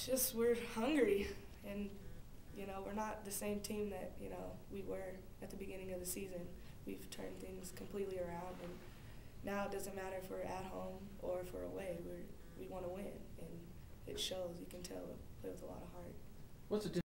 Just we're hungry, and we're not the same team that we were at the beginning of the season. We've turned things completely around, and now it doesn't matter if we're at home or if we're away. We want to win, and it shows. You can tell we play with a lot of heart. What's the